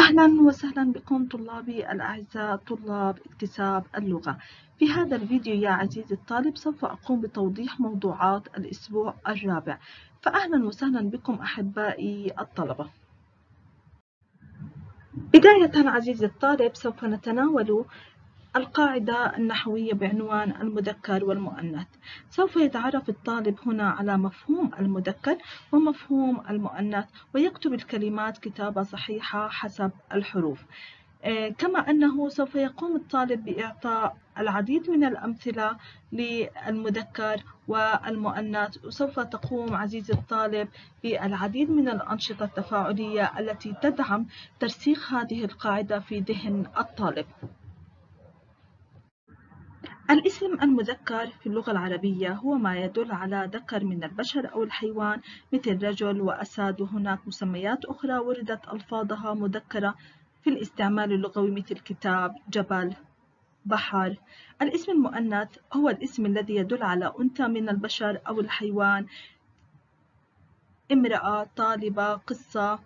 أهلا وسهلا بكم طلابي الأعزاء طلاب اكتساب اللغة. في هذا الفيديو يا عزيزي الطالب سوف أقوم بتوضيح موضوعات الأسبوع الرابع، فأهلا وسهلا بكم أحبائي الطلبة. بداية عزيزي الطالب سوف نتناول القاعدة النحوية بعنوان المذكر والمؤنث. سوف يتعرف الطالب هنا على مفهوم المذكر ومفهوم المؤنث ويكتب الكلمات كتابة صحيحة حسب الحروف. كما أنه سوف يقوم الطالب بإعطاء العديد من الأمثلة للمذكر والمؤنث، وسوف تقوم عزيزي الطالب بالعديد من الأنشطة التفاعلية التي تدعم ترسيخ هذه القاعدة في ذهن الطالب. الاسم المذكر في اللغة العربية هو ما يدل على ذكر من البشر أو الحيوان مثل رجل وأسد، وهناك مسميات أخرى وردت ألفاظها مذكرة في الاستعمال اللغوي مثل كتاب، جبل، بحر. الاسم المؤنث هو الاسم الذي يدل على أنثى من البشر أو الحيوان، امرأة، طالبة، قصة.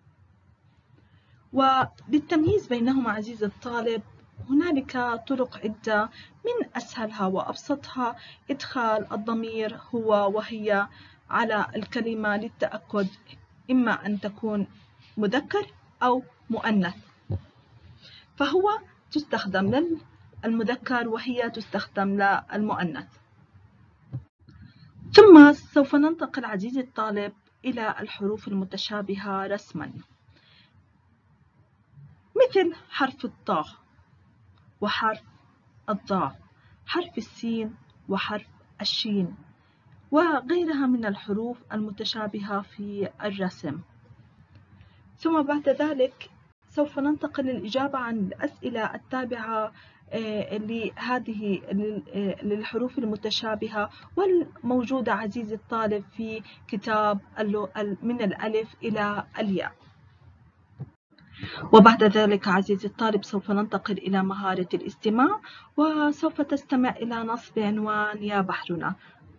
وللتمييز بينهما عزيزي الطالب هنالك طرق عدة، من أسهلها وأبسطها إدخال الضمير هو وهي على الكلمة للتأكد إما أن تكون مذكر أو مؤنث، فهو تستخدم للمذكر وهي تستخدم للمؤنث. ثم سوف ننتقل عزيزي الطالب إلى الحروف المتشابهة رسما، مثل حرف الطاء وحرف الضاء، حرف السين وحرف الشين، وغيرها من الحروف المتشابهة في الرسم. ثم بعد ذلك سوف ننتقل للإجابة عن الأسئلة التابعة لهذه للحروف المتشابهة والموجودة عزيزي الطالب في كتاب من الألف إلى الياء. وبعد ذلك عزيزي الطالب سوف ننتقل إلى مهارة الاستماع، وسوف تستمع إلى نص بعنوان يا بحرنا.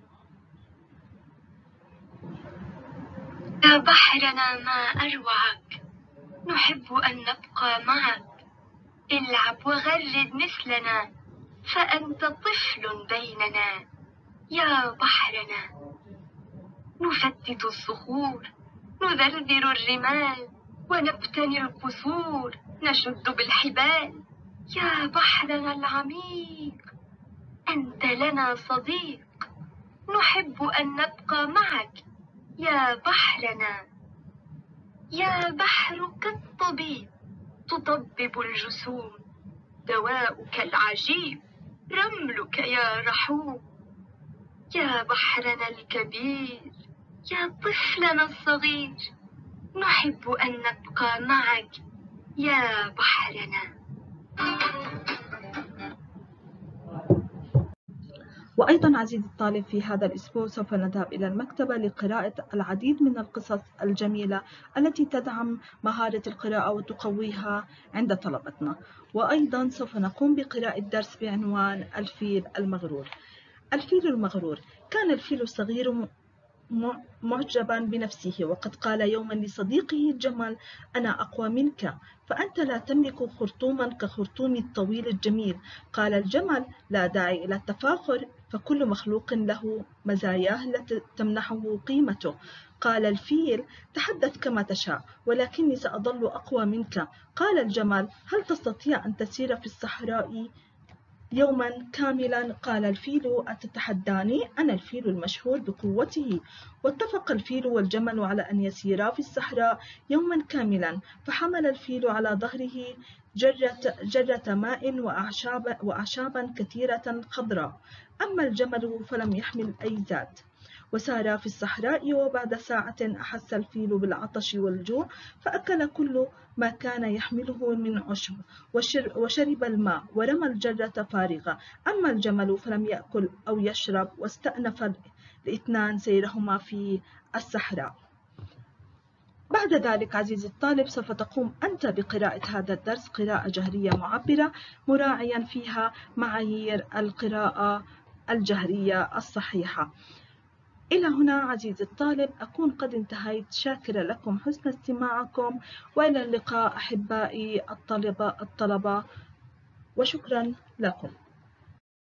يا بحرنا ما أروعك، نحب أن نبقى معك، العب وغرد مثلنا، فأنت طفل بيننا. يا بحرنا نفتت الصخور، نذرذر الرمال، ونبتني القصور، نشد بالحبال. يا بحرنا العميق أنت لنا صديق، نحب أن نبقى معك يا بحرنا. يا بحر كالطبيب تطبب الجسوم، دواؤك العجيب رملك يا رحوم. يا بحرنا الكبير يا طفلنا الصغير، نحب أن نبقى معك يا بحرنا. وأيضا عزيزي الطالب في هذا الأسبوع سوف نذهب إلى المكتبة لقراءة العديد من القصص الجميلة التي تدعم مهارة القراءة وتقويها عند طلبتنا. وأيضا سوف نقوم بقراءة درس بعنوان الفيل المغرور. الفيل المغرور: كان الفيل الصغير معجبا بنفسه، وقد قال يوما لصديقه الجمل: أنا أقوى منك، فأنت لا تملك خرطوما كخرطومي الطويل الجميل. قال الجمل: لا داعي إلى التفاخر، فكل مخلوق له مزاياه التي تمنحه قيمته. قال الفيل: تحدث كما تشاء، ولكني سأظل أقوى منك. قال الجمل: هل تستطيع أن تسير في الصحراء يوما كاملا؟ قال الفيل: أتتحداني؟ أنا الفيل المشهور بقوته. واتفق الفيل والجمل على أن يسيرا في الصحراء يوما كاملا، فحمل الفيل على ظهره جرة ماء وأعشابا كثيرة خضراء، أما الجمل فلم يحمل أي زاد. وسارا في الصحراء، وبعد ساعة أحس الفيل بالعطش والجوع، فأكل كل ما كان يحمله من عشب، وشرب الماء، ورمى الجرة فارغة. أما الجمل فلم يأكل أو يشرب، واستأنف الاثنان سيرهما في الصحراء. بعد ذلك عزيزي الطالب سوف تقوم أنت بقراءة هذا الدرس قراءة جهرية معبرة، مراعيا فيها معايير القراءة الجهرية الصحيحة. إلى هنا عزيزي الطالب أكون قد انتهيت، شاكرة لكم حسن استماعكم، وإلى اللقاء أحبائي الطلبة وشكرا لكم.